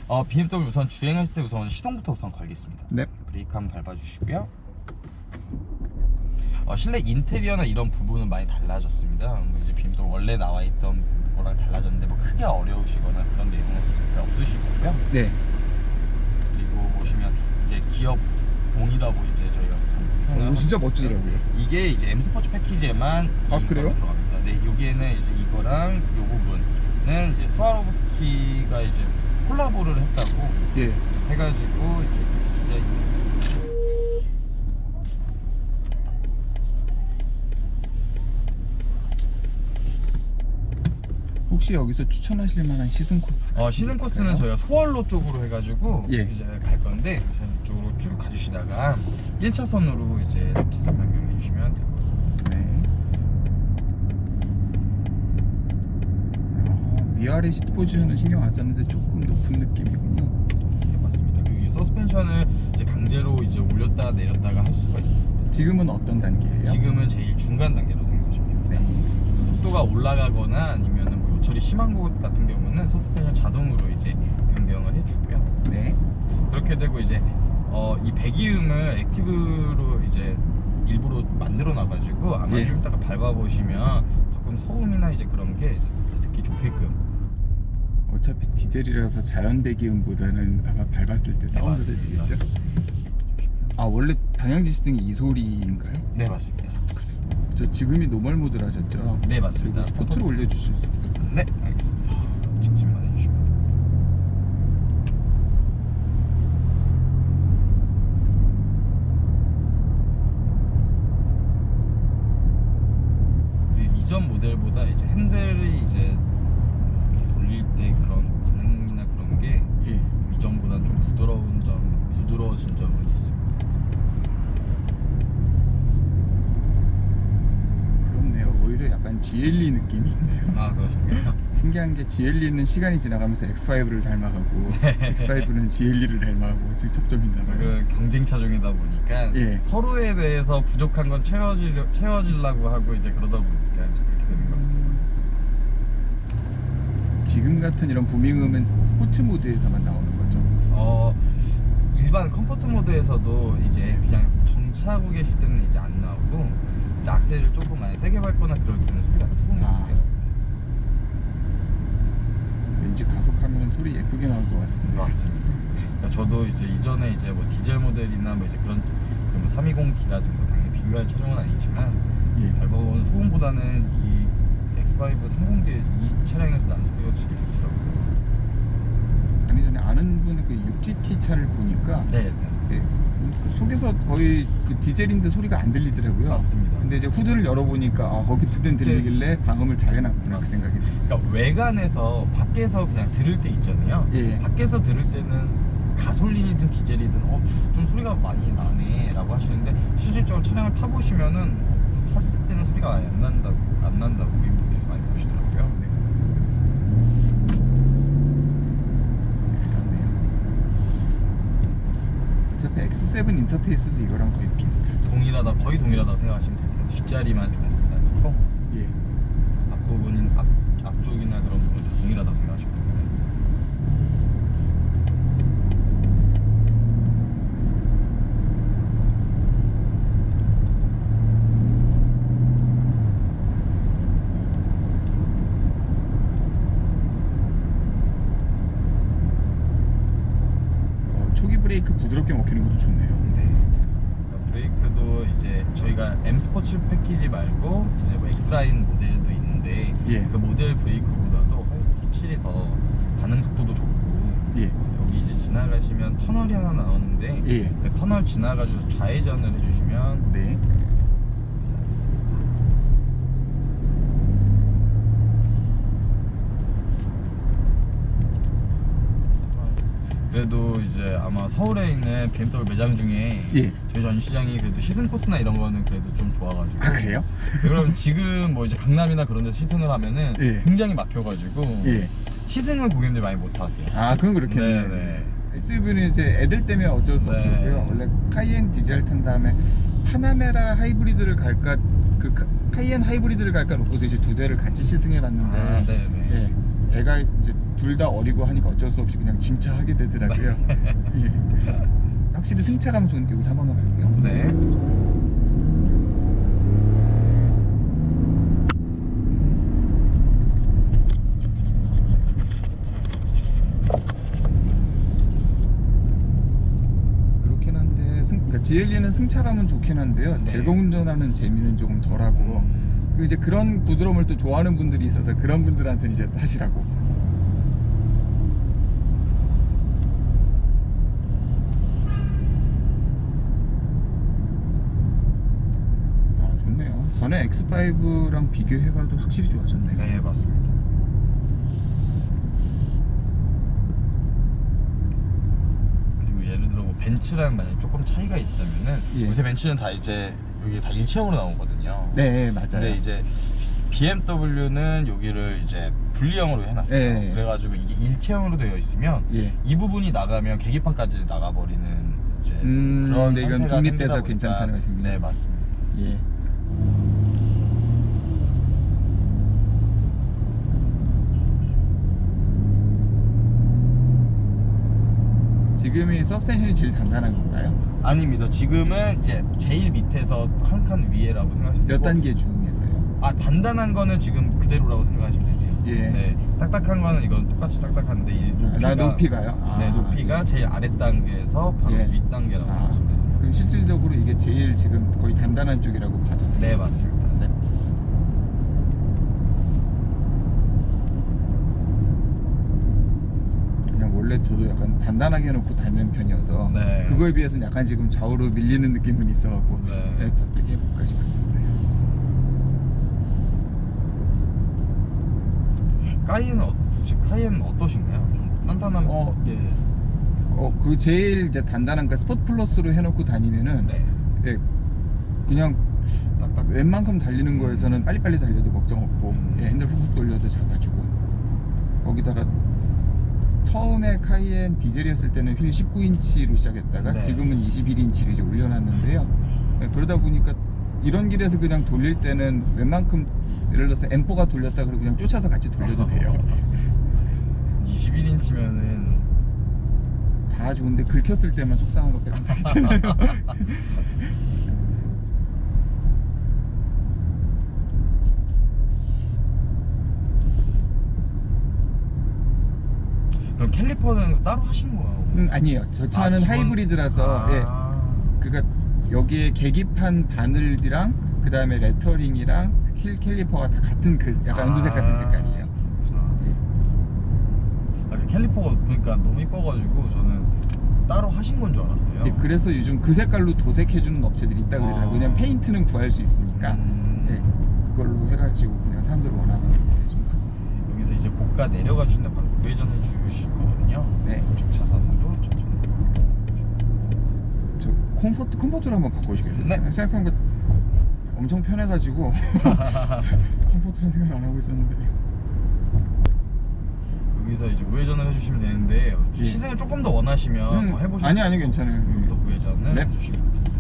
BMW 우선 주행하실 때 우선 시동부터 우선 걸겠습니다. 네. 브레이크 한번 밟아주시고요. 실내 인테리어나 이런 부분은 많이 달라졌습니다. 뭐 이제 BMW 원래 나와 있던 거랑 달라졌는데 뭐 크게 어려우시거나 그런 내용은 없으실 거고요. 네. 그리고 보시면 이제 기업 동일하고 이제 저희가 진짜 멋지더라고요. 이게 이제 M 스포츠 패키지에만 그래요? 들어갑니다. 네, 여기에는 이제 이거랑 요 부분은 이제 스와로브스키가 이제 콜라보를 했다고 예. 해가지고 이제 디자인. 혹시 여기서 추천하실 만한 시승 코스? 시즌 코스는 저희가 소월로 쪽으로 해가지고 예. 이제 갈 건데 이쪽으로 쭉 가주시다가 1차선으로 이제 차선 변경해 주시면 될 것 같습니다. 네. 위아래 시트 포지션은 신경 안 썼는데 조금 높은 느낌이군요. 네, 맞습니다. 그리고 이 서스펜션을 이제 강제로 이제 올렸다 내렸다가 할 수가 있습니다. 지금은 어떤 단계예요? 지금은 제일 중간 단계로 생각하시면 됩니다. 네. 속도가 올라가거나 아니면은 뭐 요철이 심한 곳 같은 경우는 서스펜션 자동으로 이제 변경을 해주고요. 네. 그렇게 되고 이제 이 배기음을 액티브로 이제 일부러 만들어 놔가지고 아마 예. 좀 이따가 밟아보시면 조금 소음이나 이제 그런 게 이제 듣기 좋게끔. 어차피 디젤이라서 자연 배기음보다는 아마 밟았을 때 사운드가 맞습니다. 들리겠죠? 원래 방향지 시등이 이 소리인가요? 네, 맞습니다. 저 지금이 노멀 모드로 하셨죠? 네, 맞습니다. 그리고 스포트로 올려주실 수 있을까요? 네, 알겠습니다. 직진만 해주시면 됩니다. 그리고 이전 모델보다 이제 핸들이 이제 좀 돌릴 때 그런 반응이나 그런 게 예. 이전보다 좀 부드러워진 점은 있습니다. 그렇네요. 오히려 약간 GLE 느낌이 있네요. 그러신가요? 신기한 게 GLE는 시간이 지나가면서 X5를 닮아가고 X5는 GLE를 닮아가고 직접점이 있나봐요. 그 경쟁 차종이다 보니까 예. 서로에 대해서 부족한 건 채워지려고 하고 이제 그러다 보니까 이제 그렇게 되는 겁니다. 지금 같은 이런 부밍음은 스포츠 모드에서만 나오는 거죠? 일반 컴포트 모드에서도 이제 그냥 정차하고 계실 때는 이제 안 나오고 이제 악셀을 조금 많이 세게 밟거나 그럴 때는 소음이 나게 나옵니다. 왠지 가속하면 소리 예쁘게 나올 것 같은데. 맞습니다. 그러니까 저도 이제 이전에 이제 뭐 디젤 모델이나 뭐 이제 그런 뭐 320D라든가 당연히 비교할 차종은 아니지만 예. 밟아본 소음보다는 이 X5 30D 이 차량에서 나는 소리가 제일 좋더라고요. 아니 전에 아는 분의 그 6GT 차를 보니까 네. 예, 그 속에서 거의 그 디젤인데 소리가 안 들리더라고요. 맞습니다. 근데 이제 후드를 열어보니까 거기서든 들리길래 방음을 잘 해놨구나 그 생각이 들어요. 그러니까 외관에서 밖에서 그냥 들을 때 있잖아요. 예. 밖에서 들을 때는 가솔린이든 디젤이든 좀 소리가 많이 나네 라고 하시는데 실질적으로 차량을 타보시면은 탔을 때는 소리가 아예 안 난다고 고객님께서 많이 그러시더라고요. 네. 그렇네요. 어차피 X7 인터페이스도 이거랑 거의 비슷하죠. 거의 동일하다고 생각하시면 되세요. 뒷자리만 조금 달라지고 예. 앞부분인 앞쪽이나 그런 부분 다 동일하다고 생각하시면 됩니다. 초기 브레이크 부드럽게 먹히는 것도 좋네요. 네. 그러니까 브레이크도 이제 저희가 M 스포츠 패키지 말고 이제 뭐 X라인 모델도 있는데 예. 그 모델 브레이크보다도 확실히 더 반응 속도도 좋고 예. 여기 이제 지나가시면 터널이 하나 나오는데 예. 그 터널 지나가셔서 좌회전을 해주시면 네. 그래도 이제 아마 서울에 있는 BMW 매장 중에 예. 저희 전시장이 그래도 시승 코스나 이런 거는 그래도 좀 좋아가지고. 그래요? 그럼 지금 뭐 이제 강남이나 그런 데서 시승을 하면은 예. 굉장히 막혀가지고 예. 시승을 고객님들 많이 못 하세요. 그건 그렇겠네요. 네네. SUV는 이제 애들 때문에 어쩔 수 네. 없었고요. 원래 카이엔 디젤 탄 다음에 파나메라 하이브리드를 갈까, 카이엔 하이브리드를 갈까 놓고서 이제 두 대를 같이 시승해 봤는데, 네네. 예, 애가 이제 둘 다 어리고 하니까 어쩔 수 없이 그냥 짐차하게 되더라고요. 예. 확실히 승차감 좋은데 여기서 한 번만 갈게요. 네. 그렇긴 한데 그러니까 GLE는 승차감은 좋긴 한데요. 네. 제거 운전하는 재미는 조금 덜하고 그 이제 그런 부드러움을 또 좋아하는 분들이 있어서 그런 분들한테는 이제 타시라고. 아 좋네요. 전에 X5랑 비교해봐도 확실히 좋아졌네요. 네, 맞습니다. 그리고 예를 들어 뭐 벤츠랑 만약 조금 차이가 있다면은 예. 요새 벤츠는 다 이제 여기 다 일체형으로 나오거든요. 네 맞아요. 근데 이제 BMW는 여기를 이제 분리형으로 해놨어요. 네. 그래가지고 이게 일체형으로 되어 있으면 예. 이 부분이 나가면 계기판까지 나가버리는 이제 그런 근데 이건 상태가 독립돼서 생기다 괜찮다는 보니까 말씀이죠. 네, 맞습니다. 예. 지금이 서스펜션이 제일 단단한 건가요? 아닙니다. 지금은 이제 제일 밑에서 한 칸 위에라고 생각하시면 몇 되고, 단계 중에서요? 아, 단단한 거는 지금 그대로라고 생각하시면 되세요. 예. 네, 딱딱한 거는 이건 똑같이 딱딱한데 이제 높이가 높이가요? 네, 높이가 예. 제일 아랫 단계에서 바로 예. 윗 단계라고 생각하시면 되세요. 그럼 실질적으로 이게 제일 지금 거의 단단한 쪽이라고 봐도 돼요? 네, 맞습니다. 네. 그냥 원래 저도 약간 단단하게 해놓고 다니는 편이어서 네. 그거에 비해서는 약간 지금 좌우로 밀리는 느낌은 있어갖고 네. 네, 더 세게 해볼까 싶었어요. 지금 카이엔은 어떠신가요? 좀 단단한 게 그 제일 이제 단단한 그 스포츠 플러스로 해놓고 다니면은 네. 예, 그냥 딱딱 웬만큼 달리는 거에서는 빨리빨리 달려도 걱정 없고 예, 핸들 훅훅 돌려도 잡아주고 거기다가 처음에 카이엔 디젤이었을 때는 휠 19인치로 시작했다가 네. 지금은 21인치로 이제 올려놨는데요. 예, 그러다 보니까 이런 길에서 그냥 돌릴 때는 웬만큼 예를 들어서 M4가 돌렸다 그러고 그냥 쫓아서 같이 돌려도 돼요. 21인치면은 다 좋은데 긁혔을 때만 속상한 것 빼곤 다 있잖아요. 그럼 캘리퍼는 따로 하신 거예요? 아니에요. 저 차는 기본- 하이브리드라서 예, 그러니까 여기에 계기판 바늘이랑 그 다음에 레터링이랑 힐 캘리퍼가 다 같은 그 약간 연두색 같은 색깔이에요. 그렇구나. 예. 그 캘리퍼가 보니까 너무 이뻐가지고 저는 따로 하신 건 줄 알았어요. 예, 그래서 요즘 그 색깔로 도색해주는 업체들이 있다 그러더라고요. 왜냐면 페인트는 구할 수 있으니까 예, 그걸로 해가지고 그냥 사람들 원하면 해준다. 여기서 이제 고가 내려가 주시는데 바로 우회전해 주실 거거든요. 네. 우측 차선으로 천천히. 저 컴포트를 한번 바꿔주겠어요? 네. 생각해보니까 엄청 편해가지고 컴포트라는 생각을 안 하고 있었는데. 여기서 이제 우회전을 해주시면 되는데 예. 시승을 조금 더 원하시면 더 해보시면 아니요 괜찮아요. 여기서 우회전을 네. 해주시면 됩니다.